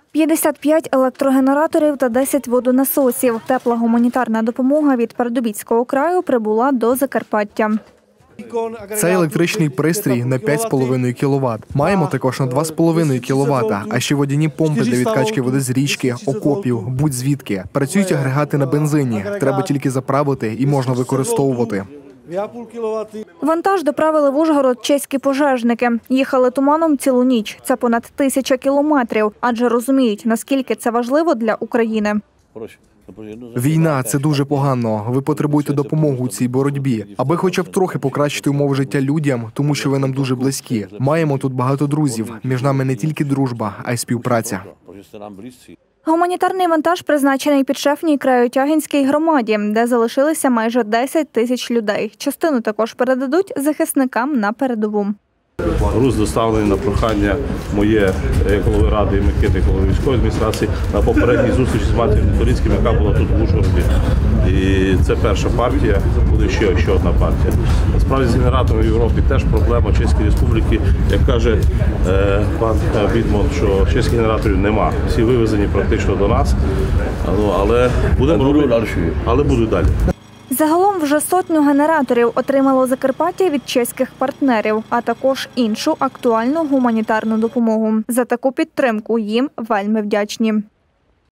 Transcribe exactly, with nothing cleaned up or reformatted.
п'ятдесят п'ять електрогенераторів та десять водонасосів. Тепла гуманітарна допомога від Передобіцького краю прибула до Закарпаття. Це електричний пристрій на п'ять з половиною кіловат. Маємо також на два з половиною кіловата, а ще водяні помпи для відкачки води з річки, окопів, будь-звідки. Працюють агрегати на бензині. Треба тільки заправити і можна використовувати. Вантаж доправили в Ужгород чеські пожежники. Їхали туманом цілу ніч. Це понад тисяча кілометрів, адже розуміють, наскільки це важливо для України. Війна – це дуже погано. Ви потребуєте допомоги у цій боротьбі, аби хоча б трохи покращити умови життя людям, тому що ви нам дуже близькі. Маємо тут багато друзів. Між нами не тільки дружба, а й співпраця. Гуманітарний вантаж призначений підшефній Крайотягинській громаді, де залишилися майже десять тисяч людей. Частину також передадуть захисникам на передову. Груз доставлений на прохання моє, як голови ради і Микити, голови військової адміністрації, на попередній зустрічі з Матір'ю Торицьким, яка була тут в Ужгороді. І це перша партія, буде ще, ще одна партія. Насправді з генератором в Європі теж проблема Чеської Республіки. Як каже е, пан Бідмон, що чеських генераторів нема. Всі вивезені практично до нас, але будемо робити, але будуть далі. Загалом вже сотню генераторів отримало Закарпаття від чеських партнерів, а також іншу актуальну гуманітарну допомогу. За таку підтримку їм вельми вдячні.